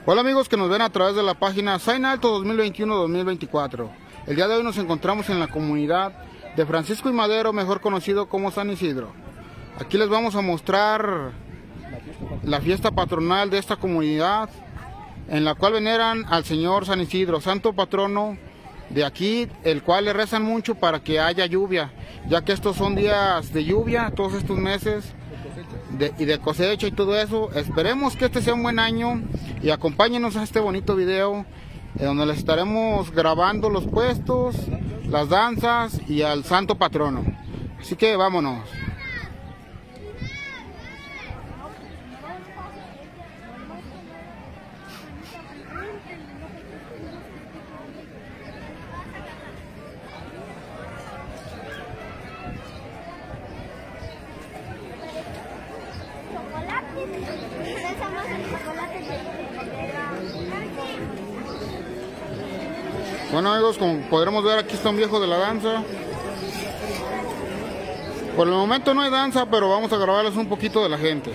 Hola amigos que nos ven a través de la página Sign Alto 2021-2024. El día de hoy nos encontramos en la comunidad de Francisco y Madero, mejor conocido como San Isidro. Aquí les vamos a mostrar la fiesta patronal de esta comunidad, en la cual veneran al Señor San Isidro, santo patrono de aquí, el cual le rezan mucho para que haya lluvia, ya que estos son días de lluvia, todos estos meses de cosecha y todo eso. Esperemos que este sea un buen año y acompáñenos a este bonito video donde les estaremos grabando los puestos, las danzas y al santo patrono. Así que vámonos. Bueno amigos, como podremos ver, aquí está un viejo de la danza. Por el momento no hay danza, pero vamos a grabarles un poquito de la gente.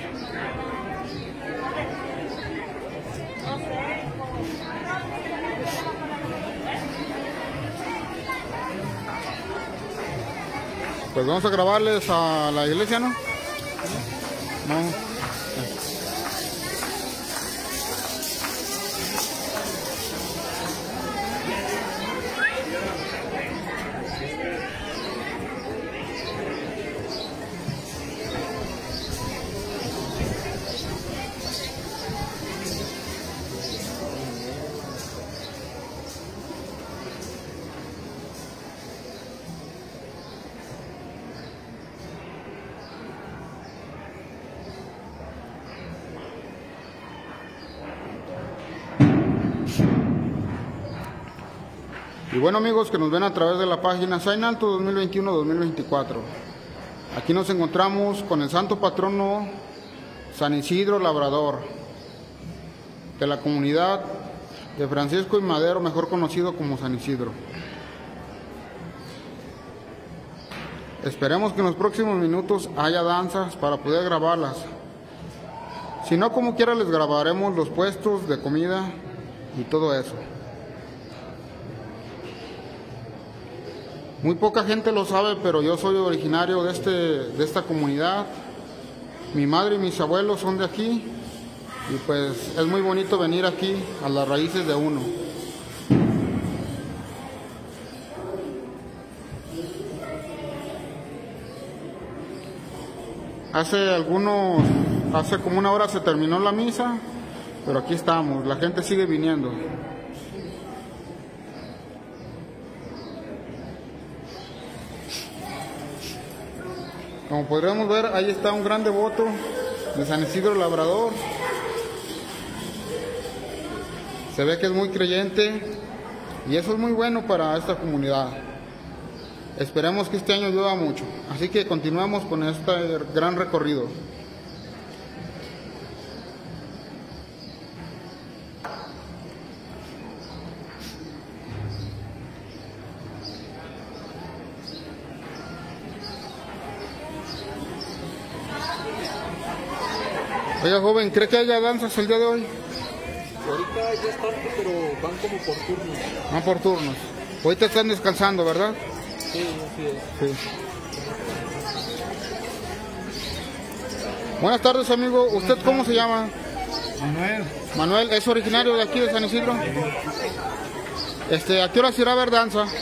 Pues vamos a grabarles a la iglesia, ¿no? No. Y bueno amigos que nos ven a través de la página Sign Alto 2021-2024. Aquí nos encontramos con el santo patrono San Isidro Labrador, de la comunidad de Francisco y Madero, mejor conocido como San Isidro. Esperemos que en los próximos minutos haya danzas para poder grabarlas. Si no, como quiera les grabaremos los puestos de comida y todo eso. Muy poca gente lo sabe, pero yo soy originario de esta comunidad. Mi madre y mis abuelos son de aquí y pues es muy bonito venir aquí a las raíces de uno. Hace como una hora se terminó la misa, pero aquí estamos, la gente sigue viniendo. Como podremos ver, ahí está un gran devoto de San Isidro Labrador. Se ve que es muy creyente y eso es muy bueno para esta comunidad. Esperemos que este año llueva mucho. Así que continuamos con este gran recorrido. Oiga joven, ¿cree que haya danzas el día de hoy? Ahorita ya es tarde, pero van como por turnos. Van por turnos. Ahorita están descansando, ¿verdad? Sí, así es. Sí. Buenas tardes, amigo. ¿Usted cómo se llama? Manuel. Manuel, ¿es originario de aquí de San Isidro? ¿A qué hora se irá a ver danza? No sé,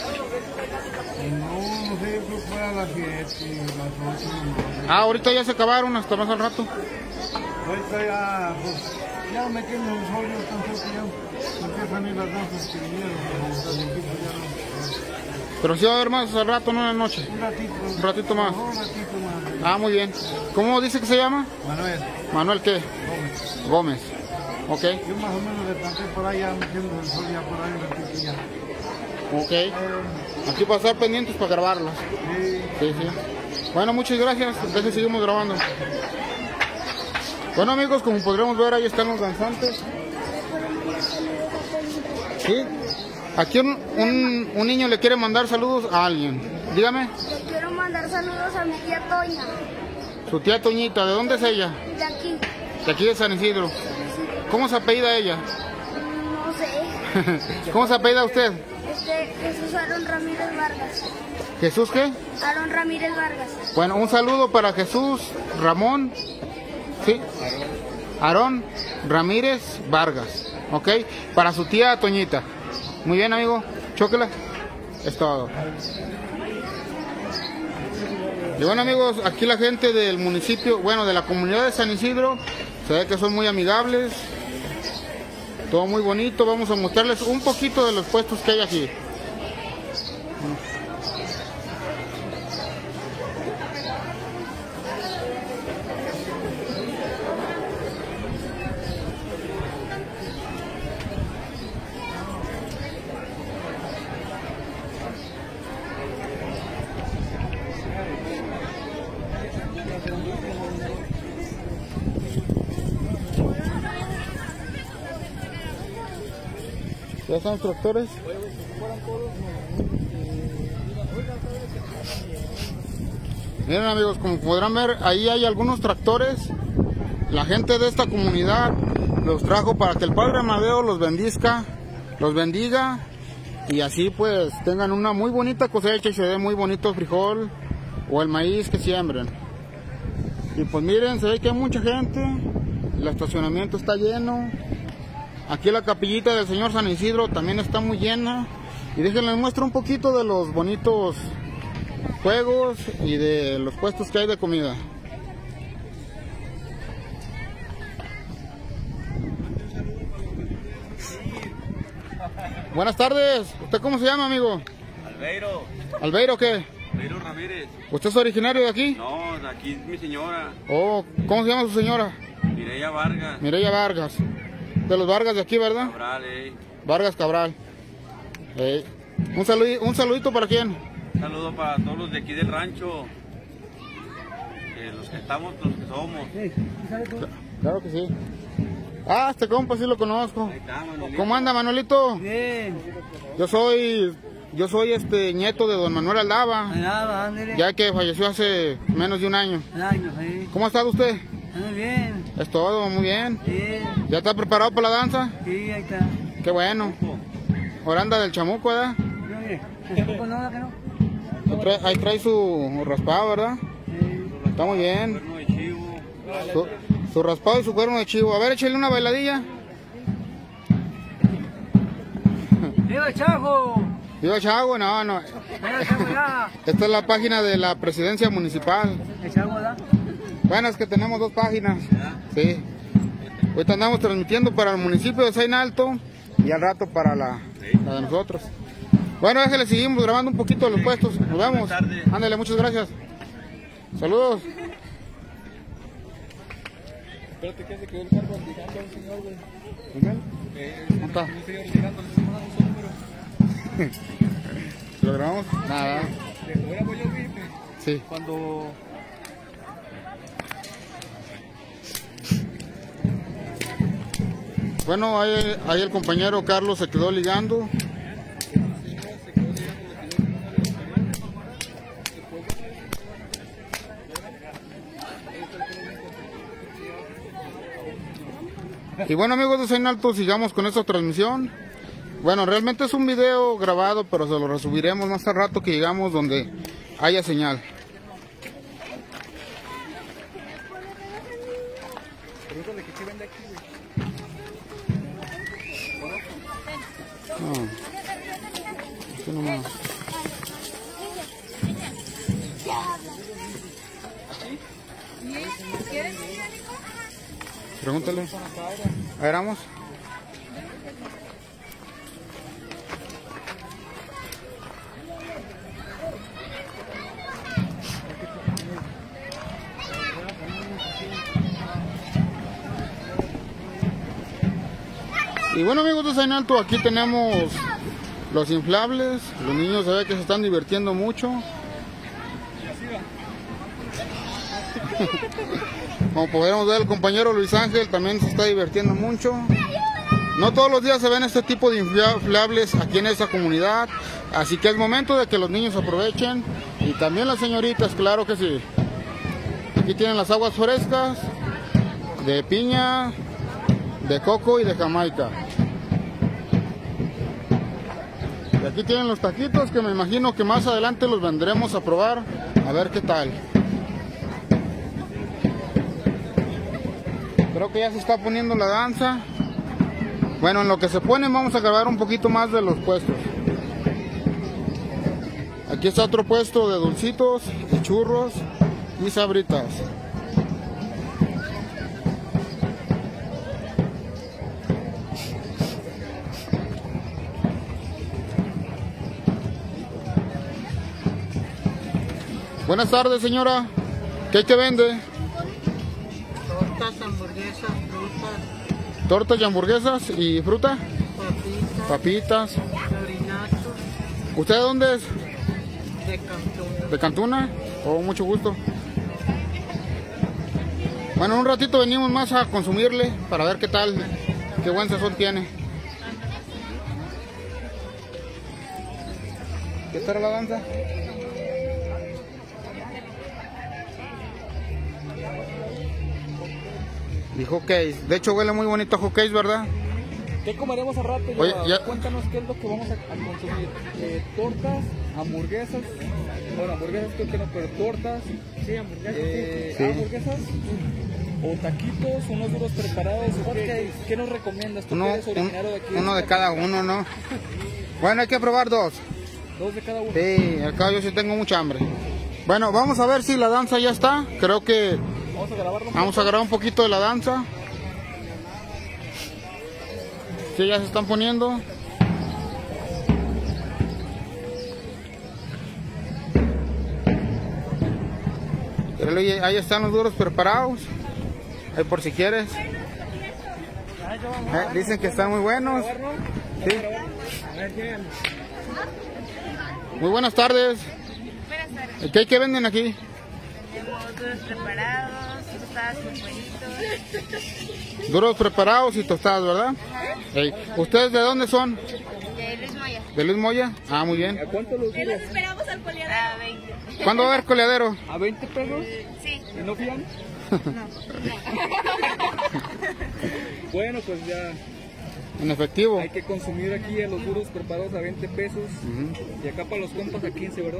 yo creo que fuera a las 7, las 8. Ah, ahorita ya se acabaron, hasta más al rato. Ahorita ya, pues, ya me quedo en los hoyos, tan cerca ya empiezan a ir las danzas que vinieron. Pero sí va a haber más al rato, no en la noche. Un ratito más. Un ratito más. Ah, muy bien. ¿Cómo dice que se llama? Manuel. ¿Manuel qué? Gómez. Gómez. Ok. Yo más o menos le planté por ahí, ya metiendo el sol ya por ahí un ratito ya. Ok. Aquí para estar pendientes para grabarlos. Sí. Sí, sí. Bueno, muchas gracias. Entonces seguimos grabando. Bueno amigos, como podremos ver, ahí están los danzantes. Sí. Aquí un niño le quiere mandar saludos a alguien. Dígame. Le quiero mandar saludos a mi tía Toña. Su tía Toñita, ¿de dónde es ella? De aquí. De aquí de San Isidro. ¿Cómo se apellida ella? ¿Cómo se apellida usted? Jesús Aarón Ramírez Vargas. ¿Jesús qué? Aarón Ramírez Vargas. Bueno, un saludo para Jesús Ramón, ¿sí? Aarón Ramírez Vargas, ¿ok? Para su tía Toñita. Muy bien, amigo, chóquela. Es todo. Y bueno, amigos, aquí la gente del municipio, bueno, de la comunidad de San Isidro, se ve que son muy amigables. Todo muy bonito. Vamos a mostrarles un poquito de los puestos que hay aquí. ¿Ya están los tractores? Miren, amigos, como podrán ver, ahí hay algunos tractores. La gente de esta comunidad los trajo para que el Padre Amadeo los bendiga y así pues tengan una muy bonita cosecha y se dé muy bonito el frijol o el maíz que siembren. Y pues miren, se ve que hay mucha gente, el estacionamiento está lleno. Aquí la capillita del Señor San Isidro también está muy llena. Y déjenles muestro un poquito de los bonitos juegos y de los puestos que hay de comida. Buenas tardes. ¿Usted cómo se llama, amigo? Albeiro. ¿Albeiro qué? Albeiro Ramírez. ¿Usted es originario de aquí? No, de aquí es mi señora. Oh, ¿cómo se llama su señora? Mireya Vargas. Mireya Vargas. De los Vargas de aquí, ¿verdad? Cabral, Vargas Cabral. Un saludito para quién. Un saludo para todos los de aquí del rancho. Los que estamos, los que somos. Claro que sí. Ah, este compa sí lo conozco. Ahí está, Manolito. ¿Cómo anda, Manolito? Bien. Yo soy nieto de don Manuel Aldaba, ya que falleció hace menos de un año. ¿Cómo ha estado usted? Muy bien. Es todo, muy bien. Bien. ¿Ya está preparado para la danza? Sí, ahí está. Qué bueno. Ahora anda del chamuco, ¿verdad? No, mire, tampoco no, que no. Ahí trae su raspado, ¿verdad? Sí. Está muy bien. Cuerno de chivo. Su raspado y su cuerno de chivo. A ver, échale una bailadilla. ¡Viva Chajo! Viva Chago, no. ¡Viva Chago ya! Esta es la página de la presidencia municipal. ¿El Chago da? Bueno, es que tenemos dos páginas. Sí. Ahorita andamos transmitiendo para el municipio de Sain Alto y al rato para la de nosotros. Bueno, déjale, seguimos grabando un poquito de los puestos. Nos vemos. Ándale, muchas gracias. Saludos. Espérate que se quedó el cargo ligando a un señor, güey. ¿Cómo está? Un señor ligando, le estamos dando su número. ¿Lo grabamos? Nada. De fuera voy yo, fíjate. Sí. Cuando... Bueno, ahí el compañero Carlos se quedó ligando. Y bueno, amigos de Sain Alto, sigamos con esta transmisión. Bueno, realmente es un video grabado, pero se lo resubiremos más al rato que llegamos donde haya señal. Pregúntale que qué vende aquí, güey. No. Aquí nomás. Pregúntale. A ver, vamos. Y bueno, amigos de Sain Alto, aquí tenemos los inflables. Los niños se ve que se están divirtiendo mucho. Como podemos ver, el compañero Luis Ángel también se está divirtiendo mucho. No todos los días se ven este tipo de inflables aquí en esta comunidad, así que es momento de que los niños aprovechen y también las señoritas, claro que sí. Aquí tienen las aguas frescas de piña, de coco y de Jamaica. Y aquí tienen los taquitos que me imagino que más adelante los vendremos a probar. A ver qué tal. Creo que ya se está poniendo la danza. Bueno, en lo que se ponen vamos a grabar un poquito más de los puestos. Aquí está otro puesto de dulcitos y churros y sabritas. Buenas tardes, señora. ¿Qué hay que vende? Tortas, hamburguesas, frutas, Tortas y hamburguesas y fruta. papitas, Papitas. chorinatos, ¿Usted de dónde es? de Cancún. ¿De Cantuna? Oh, mucho gusto. Bueno, en un ratito venimos más a consumirle para ver qué tal, qué buen sazón tiene. ¿Qué tal la danza? Y hotcakes. De hecho huele muy bonito a hotcakes, ¿verdad? ¿Qué comeremos a rato? Oye, ya- Cuéntanos qué es lo que vamos a consumir. Tortas, hamburguesas. Bueno, hamburguesas creo que no, pero tortas. Sí, hamburguesas. Sí. Hamburguesas. O taquitos, unos duros preparados. ¿Qué nos recomiendas? Tú que Uno, eres originario de aquí. uno de cada uno, ¿no? Bueno, hay que probar dos. Dos de cada uno. Sí, acá yo sí tengo mucha hambre. Bueno, vamos a ver si la danza ya está. Creo que Vamos a grabarlo. vamos a grabar un poquito de la danza. Sí, ya se están poniendo. Pero ahí están los duros preparados. Ahí por si quieres. Dicen que están muy buenos. Sí. Muy buenas tardes. Buenas tardes. ¿Qué hay que venden aquí? Tenemos duros preparados, tostadas con pollito. Duros preparados y tostadas, ¿verdad? Ey, ¿ustedes de dónde son? De Luis Moya. ¿De Luis Moya? Ah, muy bien. ¿A cuánto los duros? Esperamos al coleadero. A 20. ¿Cuándo va a haber coleadero? ¿A 20 pesos? Sí. ¿Y no fían? Bueno, pues ya En efectivo. hay que consumir aquí a los duros preparados a 20 pesos. Y acá para los compas a 15, ¿verdad?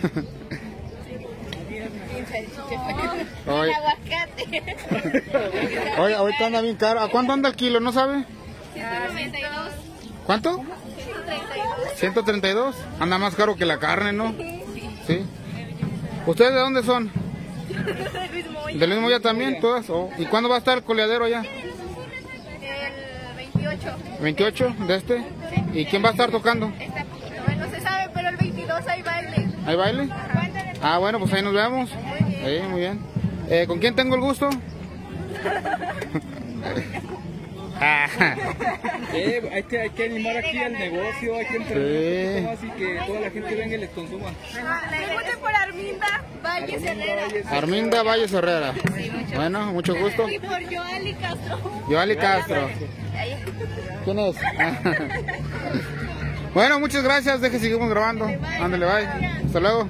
Oye, Aguacate. oye, ahorita anda bien caro. ¿A cuánto anda el kilo? ¿No sabe? 192. ¿Cuánto? 132. 132. Anda más caro que la carne, ¿no? Sí. ¿Ustedes de dónde son? De Luis Moya. ¿De Luis Moya también? ¿Todas? Oh, ¿y cuándo va a estar el coleadero allá? El 28. ¿28 de este? ¿Y quién va a estar tocando? Está poquito. No se sabe, pero el 22 hay baile. ¿Hay baile? Ah, bueno, pues ahí nos vemos. Sí, muy bien. ¿Con quién tengo el gusto? Hay que animar aquí al negocio, hay que entrenar un poquito más y que toda la gente venga y les consuma. Pregunten por Arminda Valles Herrera. Arminda Valles Herrera. Bueno, mucho gusto. Y por Joali Castro. Yoali Castro. ¿Quién es? Bueno, muchas gracias. Deje seguimos grabando. Ándale, bye. Hasta luego.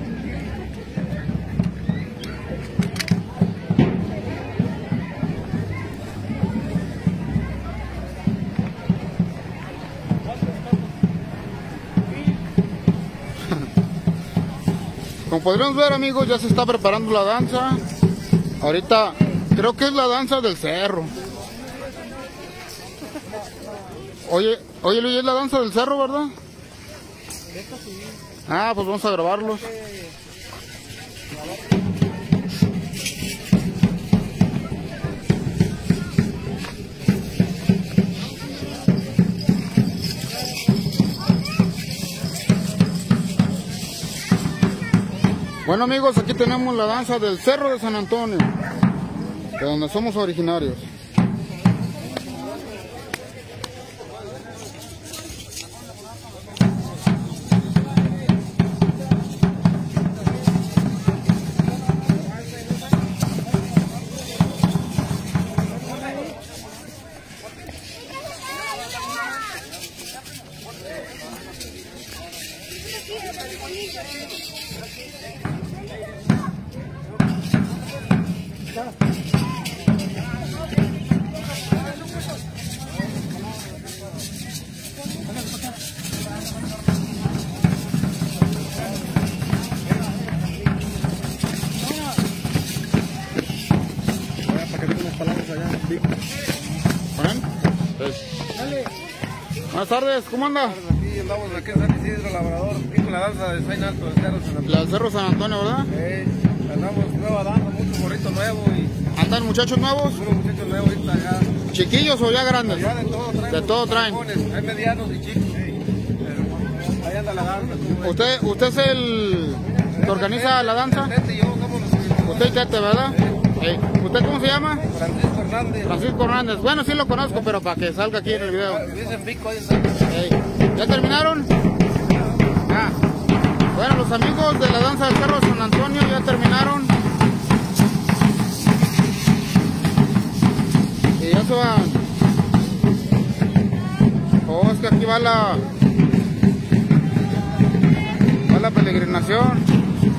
Como podremos ver, amigos, ya se está preparando la danza. Ahorita creo que es la danza del cerro. Oye, Luis, es la danza del cerro, ¿verdad? Ah, pues vamos a grabarlos. Bueno, amigos, aquí tenemos la danza del Cerro de San Antonio, de donde somos originarios. Buenas tardes, ¿cómo anda? Aquí andamos aquí en San Isidro, Labrador, aquí con la danza de Sain Alto, del Cerro San Antonio. La Cerro San Antonio, ¿verdad? Andamos nueva danza, mucho morrito nuevo y ¿Andan muchachos nuevos? unos muchachos nuevos ahorita ya. ¿Chiquillos o ya grandes? Ya de todo traen. De todo traen. Hay medianos y chicos. Pero ahí anda la danza. ¿Usted es el que organiza la danza? Tete y yo somos los Usted y Tete, ¿verdad? ¿Usted cómo se llama? Francisco Hernández. Francisco Hernández. Bueno, sí lo conozco, pero para que salga aquí en el video. Dicen Pico, ahí está. ¿Ya terminaron? Ah. Bueno, los amigos de la danza del Cerro San Antonio ya terminaron. Y ya se van. Oh, es que aquí va la peregrinación.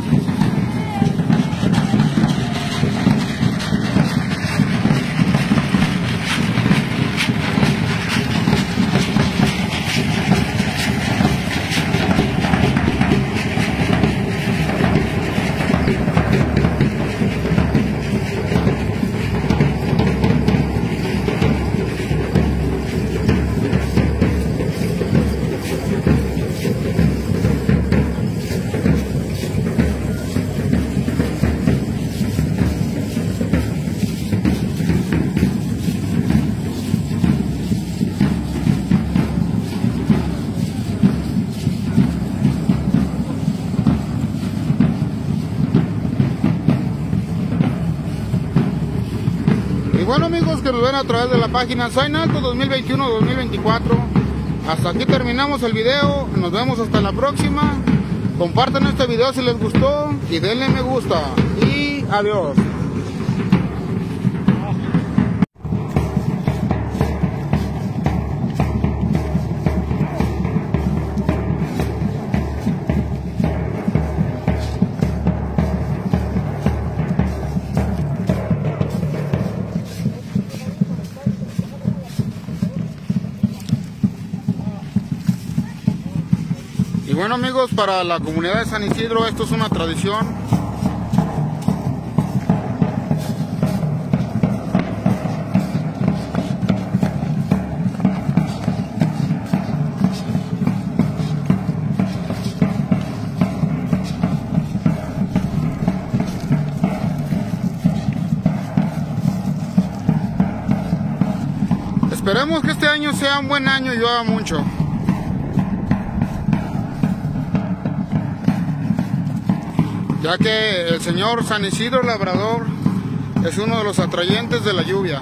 Y bueno, amigos que nos ven a través de la página Sain Alto 2021-2024, hasta aquí terminamos el video. Nos vemos hasta la próxima. Compartan este video si les gustó y denle me gusta y adiós. Y bueno, amigos, para la comunidad de San Isidro esto es una tradición. Esperemos que este año sea un buen año y llueva mucho. Ya que el señor San Isidro Labrador es uno de los atrayentes de la lluvia.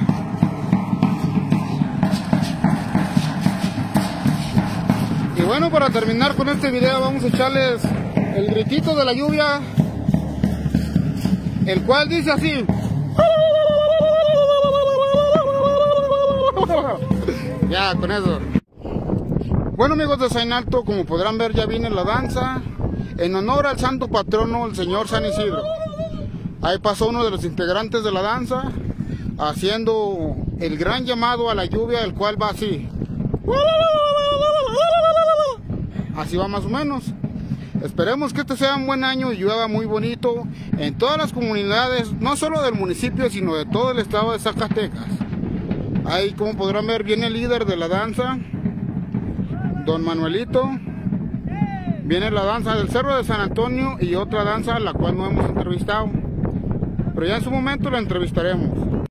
Y bueno, para terminar con este video vamos a echarles el gritito de la lluvia, el cual dice así. Ya, con eso. Bueno, amigos de Sain Alto, como podrán ver ya viene la danza en honor al santo patrono, el señor San Isidro. Ahí pasó uno de los integrantes de la danza haciendo el gran llamado a la lluvia, el cual va así. Así va más o menos. Esperemos que este sea un buen año y llueva muy bonito en todas las comunidades, no solo del municipio, sino de todo el estado de Zacatecas. Ahí, como podrán ver, viene el líder de la danza, don Manuelito. Viene la danza del Cerro de San Antonio y otra danza la cual no hemos entrevistado, pero ya en su momento la entrevistaremos.